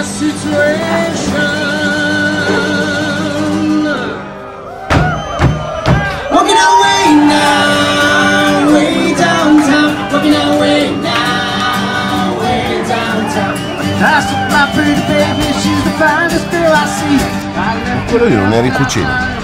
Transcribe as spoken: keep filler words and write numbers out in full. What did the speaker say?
my situation. Walking away now, way downtown. Walking away now, way downtown. I saw my pretty baby, she's the finest girl I see. Quello lì non era in cucina.